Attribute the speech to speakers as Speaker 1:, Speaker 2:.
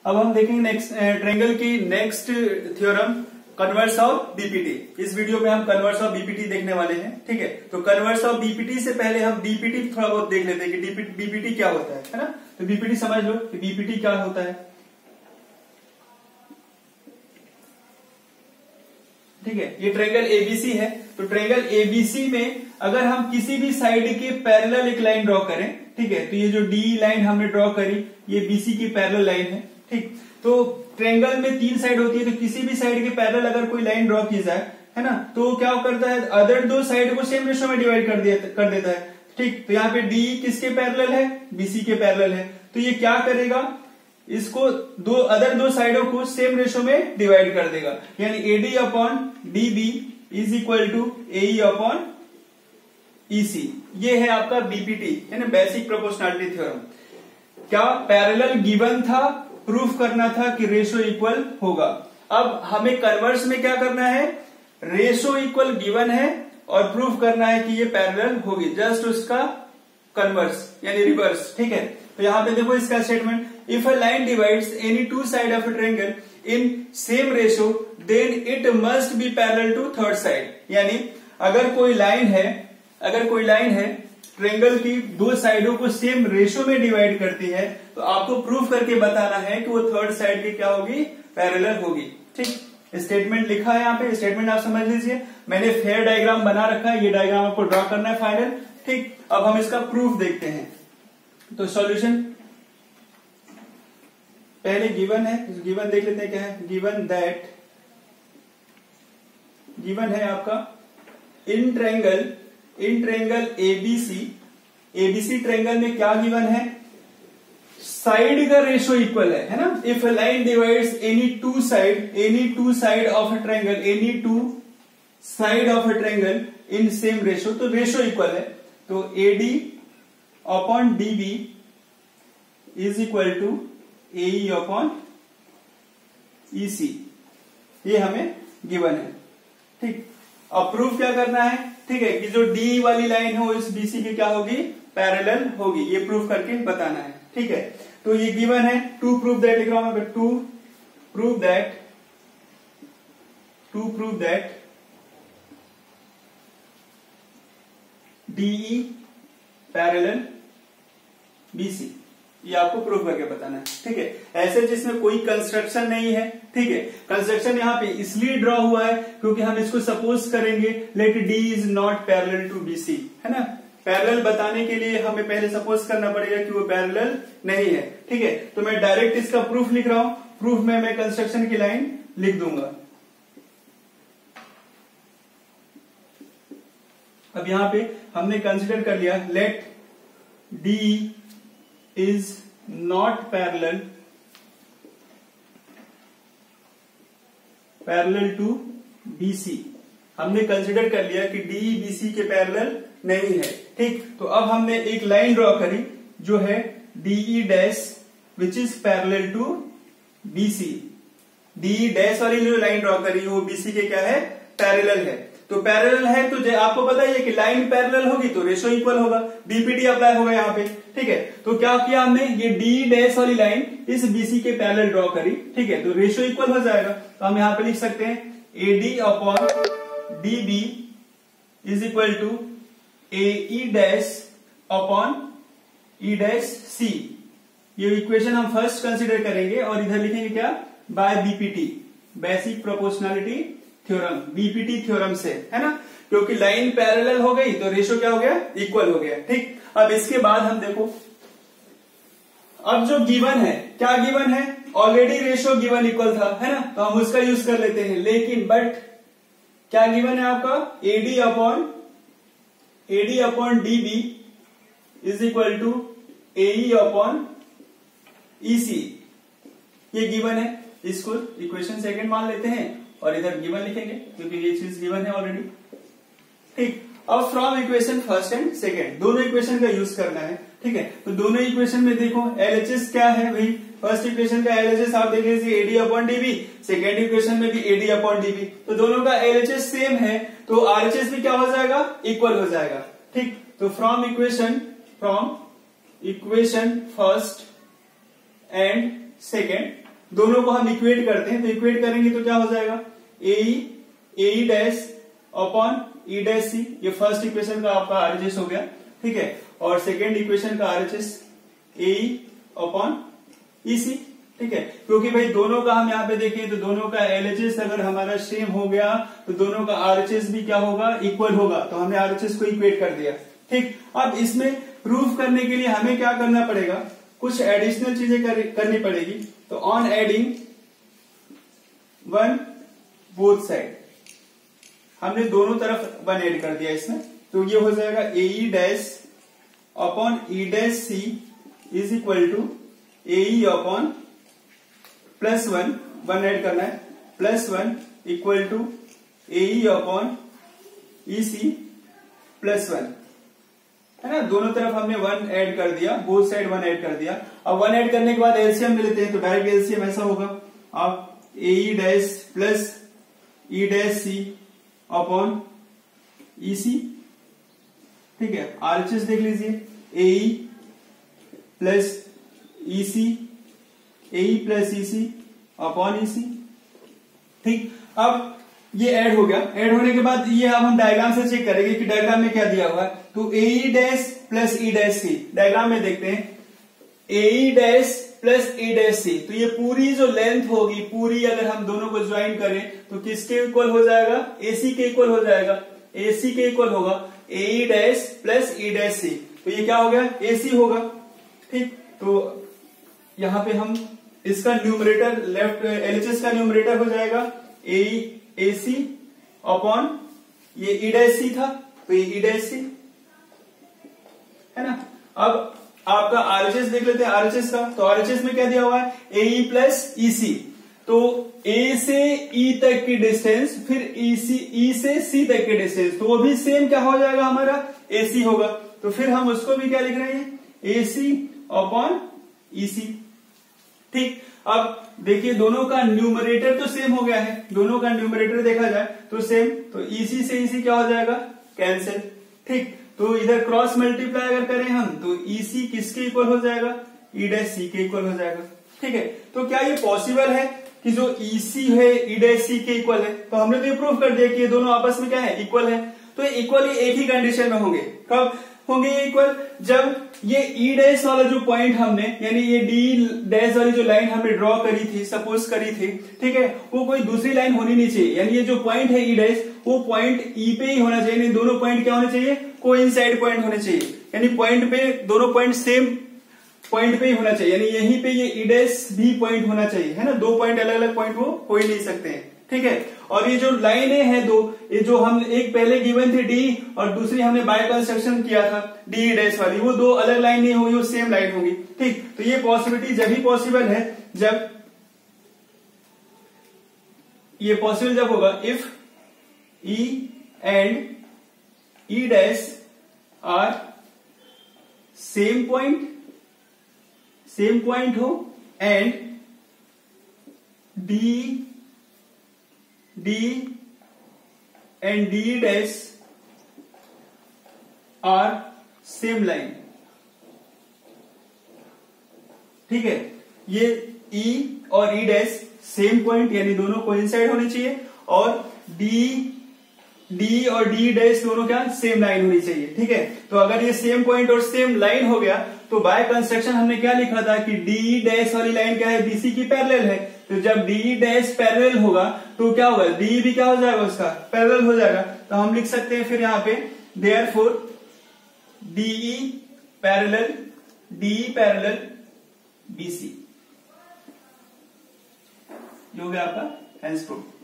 Speaker 1: अब हम देखेंगे नेक्स्ट ट्रायंगल की next theorem, converse of BPT. इस वीडियो में हम कन्वर्स ऑफ बीपीटी देखने वाले हैं। ठीक है, तो कन्वर्स ऑफ बीपीटी से पहले हम बीपीटी थोड़ा बहुत देख लेते हैं कि बीपीटी क्या होता है ना। तो बीपीटी समझ लो कि बीपीटी क्या होता है। ठीक है, ये ट्रायंगल एबीसी है। तो ट्रायंगल एबीसी में अगर हम किसी भी साइड के पैरेलल एक लाइन ड्रॉ करें, ठीक है, तो ये जो डी लाइन हमने ड्रॉ करी ये बीसी की पैरेलल लाइन है। ठीक, तो ट्रायंगल में 3 साइड होती है, तो किसी भी साइड के पैरेलल अगर कोई लाइन ड्रॉ की जाए, है ना, तो क्या करता है, अदर 2 साइड को सेम रेशो में डिवाइड कर देता है। ठीक, तो यहाँ पे डी किसके पैरेलल है, बीसी के पैरेलल है। तो ये क्या करेगा, इसको अदर 2 साइडों को सेम रेशो में डिवाइड कर देगा, यानी AD upon DB is equal to AE upon EC. ये है आपका बीपीटी, यानी बेसिक प्रोपोर्शनैलिटी थ्योरम। क्या पैरेलल गिवन था, प्रूफ करना था कि रेशो इक्वल होगा। अब हमें कन्वर्स में क्या करना है, रेशो इक्वल गिवन है और प्रूफ करना है कि ये पैरेलल होगी, जस्ट उसका कन्वर्स यानी रिवर्स। ठीक है, तो यहां पे देखो इसका statement, if a line divides any 2 side of a triangle in same ratio then it must be parallel to third side. यानी अगर कोई लाइन है ट्रायंगल की 2 साइडों को सेम रेशो में डिवाइड करती है, तो आपको प्रूफ करके बताना है कि वो थर्ड साइड की क्या होगी, पैरेलल होगी। ठीक, स्टेटमेंट लिखा है यहाँ पे, स्टेटमेंट आप समझ लीजिए। मैंने फेयर डायग्राम बना रखा है, ये डायग्राम आपको ड्रॉ करना है फाइनल। ठीक, अब हम इसका प्रूफ देखते हैं। तो सॉल्यूशन पहले गिवन है, गिवन देख लेते हैं क्या है। गिवन है आपका इन ट्रायंगल एबीसी ट्रायंगल में क्या गिवन है, साइड का रेशो इक्वल है ना। If a line divides any two side of a triangle in same ratio, तो रेशो इक्वल है। तो AD upon DB is equal to AE upon EC, ये हमें गिवन है। ठीक, अब प्रूफ क्या करना है, ठीक है, कि जो डी वाली लाइन है वो इस बीसी की क्या होगी, पैरेलल होगी, ये प्रूफ करके बताना है। ठीक है, तो ये गिवन है। टू प्रूव दैट लिख रहा हूं मैं, to prove that DE parallel BC, ये आपको प्रूफ करके बताना है। ठीक है, ऐसे जिसमें कोई कंस्ट्रक्शन नहीं है। ठीक है, कंस्ट्रक्शन यहाँ पे इसलिए ड्रॉ हुआ है क्योंकि हम इसको सपोज करेंगे let D is not parallel to BC, है ना। पैरेलल बताने के लिए हमें पहले सपोज करना पड़ेगा कि वो पैरेलल नहीं है। ठीक है, तो मैं डायरेक्ट इसका प्रूफ लिख रहा हूं। प्रूफ में मैं कंस्ट्रक्शन की लाइन लिख दूंगा। अब यहां पे हमने कंसिडर कर लिया let D is not parallel to BC। हमने कंसिडर कर लिया कि D BC के पैरेलल नहीं है। ठीक, तो अब हमने एक लाइन ड्रॉ करी जो है DE dash which is parallel to BC। DE dash वाली जो लाइन ड्रॉ करी वो BC के क्या है, पैरेलल है। तो पैरेलल है तो आपको पता ही है कि लाइन पैरेलल होगी तो रेशो इक्वल होगा, बीपीटी अप्लाई होगा यहाँ पे। ठीक है, तो क्या किया हमने, ये डी डैश वाली लाइन इस बीसी के पैरेलल ड्रॉ करी। ठीक है, तो रेशो इक्वल हो जाएगा। तो हम यहाँ पे लिख सकते हैं AD upon DB is equal to AE dash upon E dash C. ये इक्वेशन हम फर्स्ट कंसिडर करेंगे और इधर लिखेंगे क्या, by BPT, basic proportionality theorem, BPT theorem से, है ना, क्योंकि लाइन पैरेलल हो गई तो रेशो क्या हो गया, इक्वल हो गया। ठीक, अब इसके बाद हम देखो, अब जो गिवन है, क्या गिवन है, ऑलरेडी रेशो गिवन इक्वल था, है ना, तो हम उसका यूज कर लेते हैं। लेकिन बट क्या गिवन है आपका, AD upon DB is equal to AE upon EC, ये गिवन है। इसको इक्वेशन सेकंड मान लेते हैं और इधर गिवन लिखेंगे क्योंकि ये चीज गिवन है ऑलरेडी। ठीक, अब from equation first and second दोनों इक्वेशन का यूज करना है। ठीक है, तो दोनों इक्वेशन में देखो एलएचएस क्या है भाई, फर्स्ट इक्वेशन का एलएचएस आप देख लीजिए AD upon DB, second equation में भी एडी अपॉन डीबी, तो दोनों का एलएचएस सेम है तो आरएचएस भी क्या हो जाएगा, इक्वल हो जाएगा। ठीक, तो from equation first and second दोनों को हम इक्वेट करते हैं, तो इक्वेट करेंगे तो क्या हो जाएगा, A dash upon E dash C. ये फर्स्ट इक्वेशन का आपका आरएचएस हो गया, ठीक है। और सेकेंड इक्वेशन का RHS A upon E C, ठीक है। क्योंकि भाई दोनों का हम यहाँ पे देखें तो दोनों का एलएचएस अगर हमारा सेम हो गया तो दोनों का आरएचएस भी क्या होगा, इक्वल होगा। तो हमने आरएचएस को इक्वेट कर दिया, ठीक। अब इसमें प्रूफ करने के लिए हमें क्या करना पड़ेगा, कुछ एडिशनल चीजें करनी पड़ेगी। तो on adding one both side, हमने दोनों तरफ वन ऐड कर दिया इसमें, तो ये हो जाएगा A dash upon E dash C is equal to A upon plus one add करना है, plus one equal to A upon E C plus one, है ना। दोनों तरफ हमने वन ऐड कर दिया, बोथ साइड वन ऐड कर दिया। अब वन ऐड करने के बाद एलसीएम में लेते हैं, तो डायरेक्ट एलसीएम ऐसा होगा, आप A dash plus E dash C upon E C, ठीक है। आरएचएस देख लीजिए, A plus E C, A plus E C upon E C, ठीक। अब ये ऐड हो गया, ऐड होने के बाद ये अब हम डायग्राम से चेक करेंगे कि डायग्राम में क्या दिया हुआ है। तो A dash plus E dash C, diagram में देखते हैं, A dash plus E dash C, तो ये पूरी जो लेंथ होगी पूरी अगर हम दोनों को ज्वाइन करें तो किसके इक्वल हो जाएगा, एसी के इक्वल हो जाएगा, एसी के इक्वल होगा A dash plus E dash C, तो ये क्या हो गया, एसी होगा, ठीक। तो यहां पे हम इसका न्यूमरेटर लेफ्ट एलएचएस का न्यूमरेटर हो जाएगा ए सी अपॉन ये ई डैश सी था, तो ये ई डैश सी, है ना। अब आपका आरएचएस देख लेते हैं, आरएचएस का, तो आरएचएस में क्या दिया हुआ है, ए प्लस ई सी, तो ए से ई तक की डिस्टेंस, फिर ई से सी तक की डिस्टेंस, तो वो भी सेम क्या हो जाएगा हमारा, एसी होगा। तो फिर हम उसको भी क्या लिख रहे हैं, एसी अपॉन ईसी, ठीक। अब देखिए दोनों का न्यूमरेटर तो सेम हो गया है, दोनों का न्यूमरेटर देखा जाए तो सेम, तो ईसी से ईसी क्या हो जाएगा, कैंसिल, ठीक। तो इधर क्रॉस मल्टीप्लाई अगर करें हम तो ईसी किसके इक्वल हो जाएगा, ई डैश सी के इक्वल हो जाएगा, ठीक है। तो क्या ये पॉसिबल है कि जो ईसी है ई डैश सी के इक्वल है, तो हमने तो ये प्रूफ कर दिया कि ये दोनों आपस में क्या है, इक्वल है। तो ये इक्वल एक ही कंडीशन में होंगे, कब होंगे ये इक्वल, जब ये ई डैश वाला जो पॉइंट हमने, यानी ये डी डैश वाली जो लाइन हमने ड्रॉ करी थी, सपोज करी थी, ठीक है, वो कोई दूसरी लाइन होनी नहीं चाहिए, यानी ये जो पॉइंट है ई डैश, वो पॉइंट ई पे ही होना चाहिए, यानी दोनों पॉइंट क्या होने चाहिए, कोइंसाइड पॉइंट होने चाहिए, यानी पॉइंट पे दोनों पॉइंट सेम पॉइंट पे ही होना चाहिए, यानी यहीं पे ये ई डैश भी पॉइंट होना चाहिए, है ना। दो पॉइंट अलग अलग पॉइंट वो हो ही नहीं सकते हैं, ठीक है। और ये जो लाइनें हैं दो, ये जो हम एक पहले गिवन थी डी और दूसरी हमने बाय कंस्ट्रक्शन किया था डी डैश वाली, वो दो अलग लाइन नहीं होगी, वो सेम लाइन होगी, ठीक। तो ये पॉसिबिलिटी जब ही पॉसिबल है, जब ये पॉसिबल जब होगा if E and E dash are same point हो and D and D dash are same line, ठीक है। ये ई और ई डैश सेम पॉइंट, यानी दोनों कोइंसाइड होने चाहिए, और डी और डी डैश दोनों क्या, सेम लाइन होनी चाहिए, ठीक है। तो अगर ये सेम पॉइंट और सेम लाइन हो गया तो बाय कंस्ट्रक्शन हमने क्या लिखा था कि डी डैश वाली लाइन क्या है, बीसी की पैरेलल है, तो जब डी डैश पैरेलल होगा तो क्या होगा, डी भी क्या हो जाएगा, उसका पैरेलल हो जाएगा। तो हम लिख सकते हैं फिर यहां पे देयरफॉर डीई पैरेलल बीसी, ये हो गया आपका हेंस प्रूफ।